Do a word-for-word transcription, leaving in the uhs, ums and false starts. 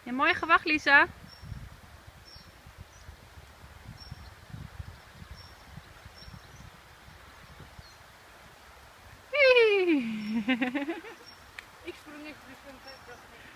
Ja, mooi gewacht, Lisa. Ik sprong echt terug van het